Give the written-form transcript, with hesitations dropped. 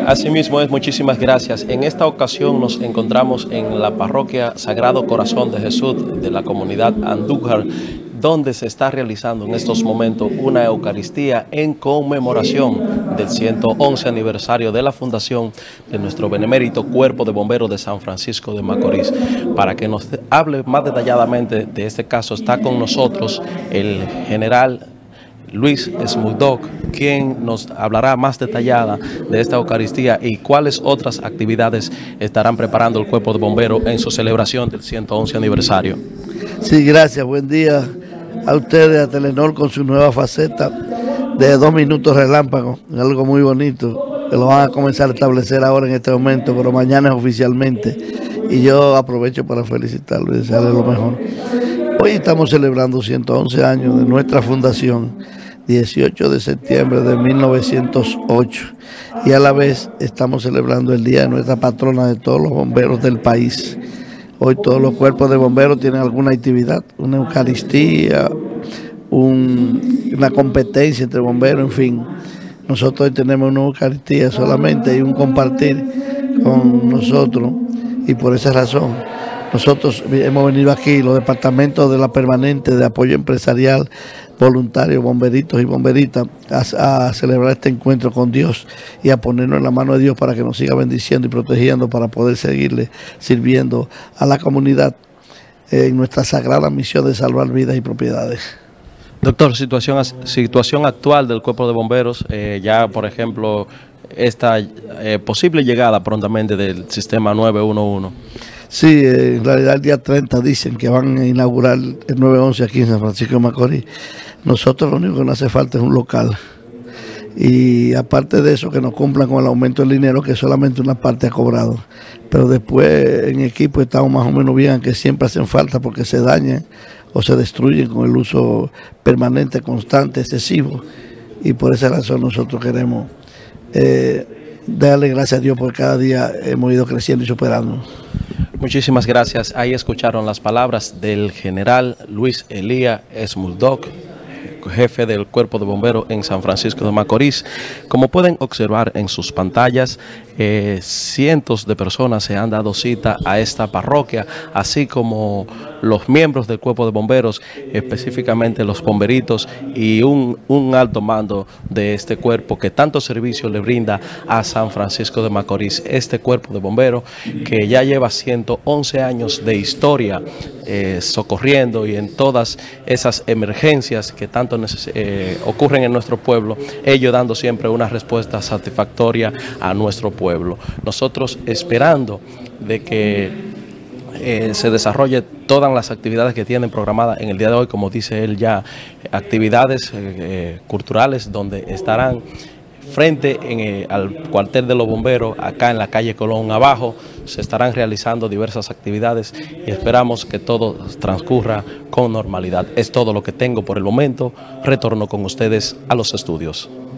Asimismo es, muchísimas gracias. En esta ocasión nos encontramos en la parroquia Sagrado Corazón de Jesús de la comunidad Andújar, donde se está realizando en estos momentos una Eucaristía en conmemoración del 111 aniversario de la fundación de nuestro benemérito Cuerpo de Bomberos de San Francisco de Macorís. Para que nos hable más detalladamente de este caso, está con nosotros el general Luis Smuldok, quien nos hablará más detallada de esta Eucaristía y cuáles otras actividades estarán preparando el Cuerpo de Bomberos en su celebración del 111 aniversario. Sí, gracias. Buen día a ustedes, a Telenor, con su nueva faceta de 2 minutos relámpago, algo muy bonito, que lo van a comenzar a establecer ahora en este momento, pero mañana es oficialmente. Y yo aprovecho para felicitarlo y desearle lo mejor. Hoy estamos celebrando 111 años de nuestra fundación, 18 de septiembre de 1908, y a la vez estamos celebrando el día de nuestra patrona de todos los bomberos del país. Hoy todos los cuerpos de bomberos tienen alguna actividad, una Eucaristía, una competencia entre bomberos, en fin. Nosotros hoy tenemos una Eucaristía solamente y un compartir con nosotros, y por esa razón nosotros hemos venido aquí, los departamentos de la permanente de apoyo empresarial, voluntarios, bomberitos y bomberitas, a celebrar este encuentro con Dios y a ponernos en la mano de Dios para que nos siga bendiciendo y protegiendo, para poder seguirle sirviendo a la comunidad en nuestra sagrada misión de salvar vidas y propiedades. Doctor, situación actual del Cuerpo de Bomberos, ya por ejemplo, esta posible llegada prontamente del sistema 911. Sí, en realidad el día 30 dicen que van a inaugurar el 911 aquí en San Francisco de Macorís. Nosotros lo único que nos hace falta es un local. Y aparte de eso, que nos cumplan con el aumento del dinero, que solamente una parte ha cobrado. Pero después en equipo estamos más o menos bien, que siempre hacen falta porque se dañan o se destruyen con el uso permanente, constante, excesivo. Y por esa razón nosotros queremos darle gracias a Dios porque cada día hemos ido creciendo y superando. Muchísimas gracias. Ahí escucharon las palabras del general Luis Elías Smuldok, jefe del Cuerpo de Bomberos en San Francisco de Macorís. Como pueden observar en sus pantallas, cientos de personas se han dado cita a esta parroquia, así como los miembros del Cuerpo de Bomberos, específicamente los bomberitos y un alto mando de este cuerpo que tanto servicio le brinda a San Francisco de Macorís. Este Cuerpo de Bomberos que ya lleva 111 años de historia socorriendo y en todas esas emergencias que tanto ocurren en nuestro pueblo, ellos dando siempre una respuesta satisfactoria a nuestro pueblo. Nosotros esperando de que se desarrolle todas las actividades que tienen programadas en el día de hoy, como dice él ya, actividades culturales donde estarán frente al cuartel de los bomberos, acá en la calle Colón abajo, se estarán realizando diversas actividades y esperamos que todo transcurra con normalidad. Es todo lo que tengo por el momento. Retorno con ustedes a los estudios.